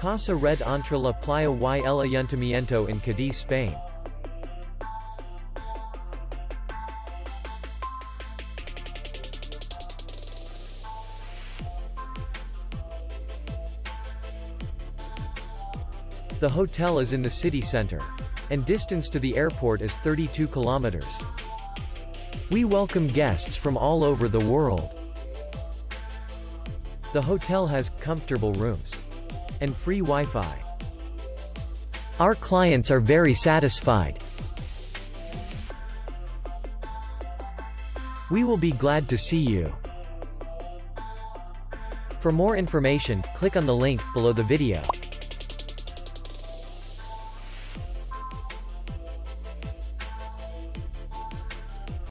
Casa Red Entre la playa y el Ayuntamiento in Cadiz, Spain. The hotel is in the city center, and distance to the airport is 32 kilometers. We welcome guests from all over the world. The hotel has comfortable rooms and free Wi-Fi. Our clients are very satisfied. We will be glad to see you. For more information, click on the link below the video.